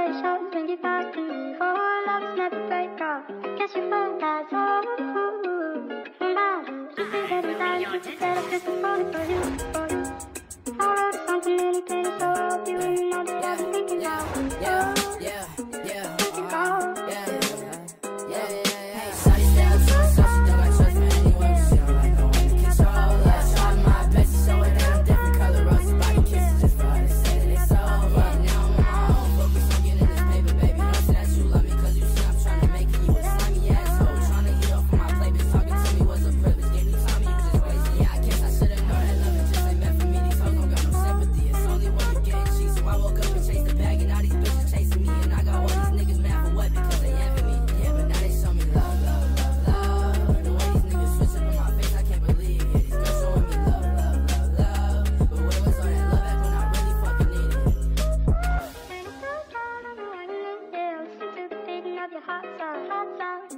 shows when you pass to me. Oh, love's never break up. Guess you found that so no matter if you get it down, you just better just for you. I wrote something really pretty, so I hope you know that I've been thinking about. Thinking about. Hot song.